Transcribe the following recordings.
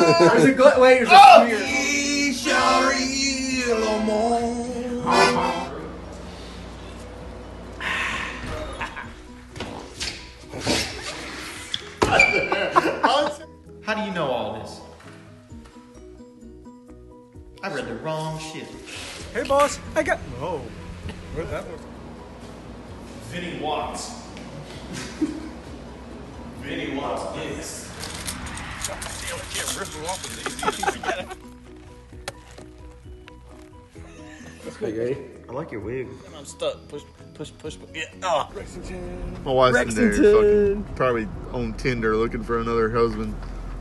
There's a wait, there's a smear. How do you know all this? I read the wrong shit. Hey, boss, I got. Whoa. Where'd that one? Vinny Watts. Vinny Watts is. Hey, ready? I like your wig. I'm stuck. Push. Yeah. Oh. My wife's in there fucking probably on Tinder looking for another husband.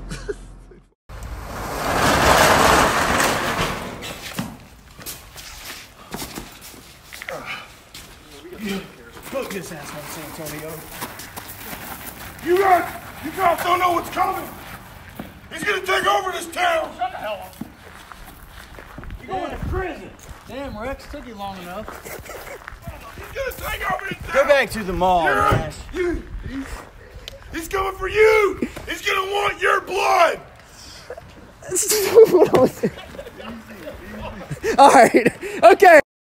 Fuck this asshole, San Antonio. You guys don't know what's coming. He's gonna take over this town. Shut the hell up. You're going to prison. Damn, Rex, took you long enough. He's gonna take over this town. Go back to the mall, Nash. He's coming for you. He's gonna want your blood. All right. Okay.